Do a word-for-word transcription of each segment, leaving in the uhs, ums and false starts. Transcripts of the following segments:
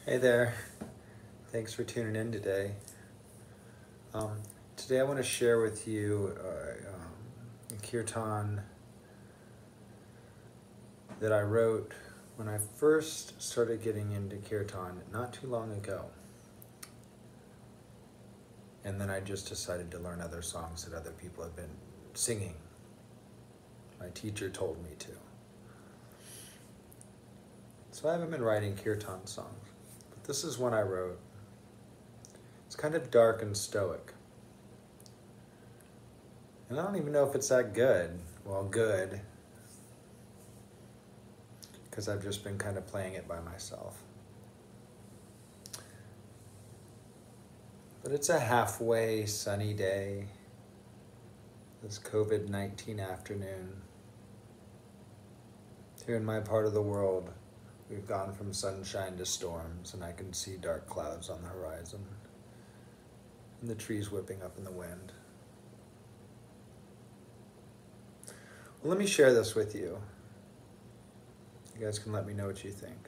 Hey there, thanks for tuning in today. Um, today I want to share with you uh, um, a Kirtan that I wrote when I first started getting into Kirtan not too long ago. And then I just decided to learn other songs that other people have been singing. My teacher told me to. So I haven't been writing Kirtan songs, but this is one I wrote. It's kind of dark and stoic. And I don't even know if it's that good. Well, good. Because I've just been kind of playing it by myself. But it's a halfway sunny day. This COVID nineteen afternoon. Here in my part of the world, we've gone from sunshine to storms, and I can see dark clouds on the horizon. And the trees whipping up in the wind. Well, let me share this with you. You guys can let me know what you think.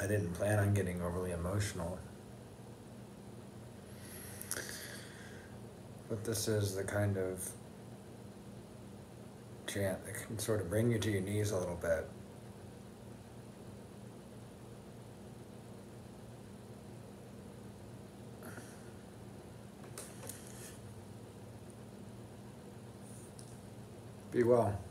didn't plan on getting overly emotional. But this is the kind of chant that can sort of bring you to your knees a little bit. Be well.